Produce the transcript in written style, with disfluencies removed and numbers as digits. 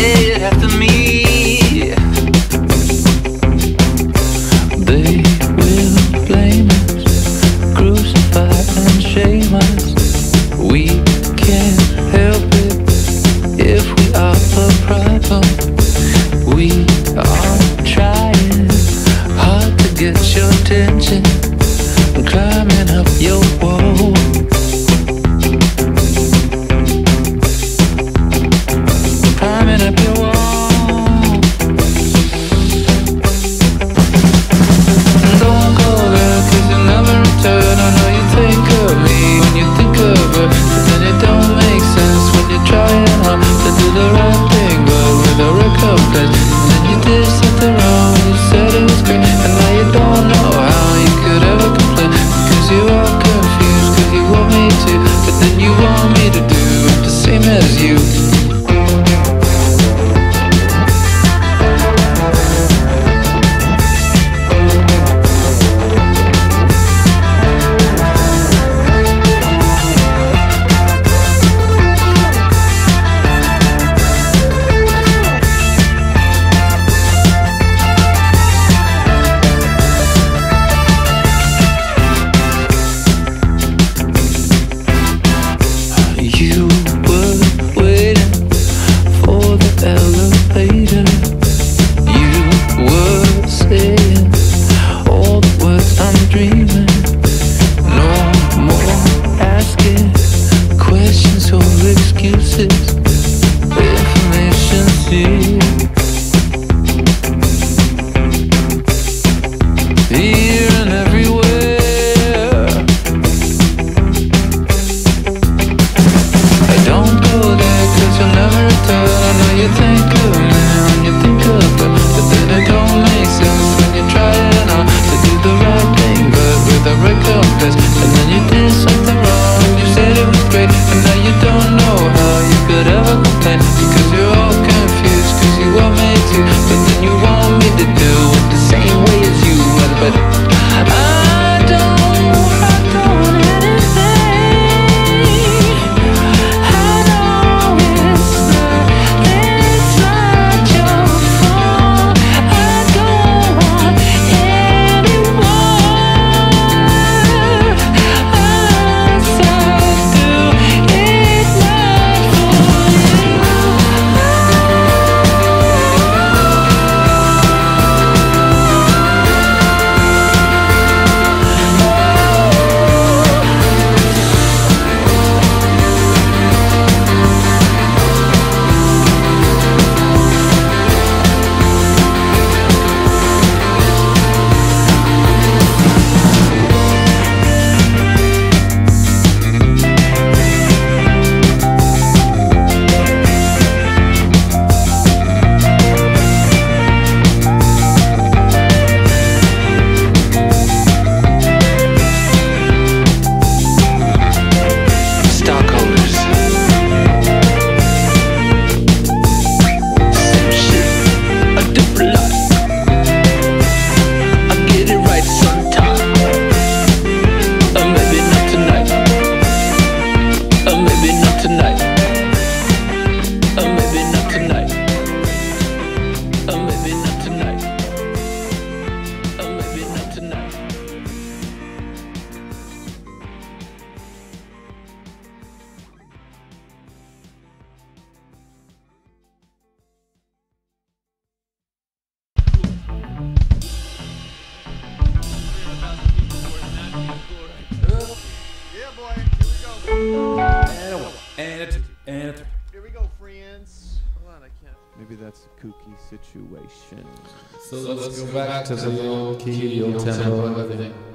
get after me. They will blame us, crucify and shame us. We can't help it if we are the problem. We are trying hard to get your attention, climbing up your wall. Climbing up your wall. Don't go there, 'cause you never return. I know you think of me when you think of her, but then it don't make sense when you're trying hard to do the right thing, but with a recompense. And then you did something wrong, you said it was great, and now you don't know how you could ever complain, because you are confused, 'cause you want me to, but then you want me to do the same as you. You were waiting for the elevator. You were saying all the words I'm dreaming. No more asking questions or excuses. Information's here. Here and everywhere. Don't go there, 'cause you'll never return. I know you think of me when you think of her, but then it don't make sense when you're trying hard to do the right thing, but with a recompense. And then you did something wrong, you said it was great, and now you don't know how you could ever complain, because you're all confused, 'cause you want me to, but then you want me to do it the same way as you. But I don't anything. I know it's not your fault. I don't want anyone. I said do it not for you. Stockholders. Same shit, a different life. I get it right sometime. Maybe not tonight. Maybe not tonight. Maybe not tonight. Maybe not tonight. Maybe not tonight. Yeah, boy. Here we go. And a one, and a two, and a three. Here we go, friends. Hold on, I can't. Maybe that's a kooky situation. So let's go back to the old key, the old tempo, everything.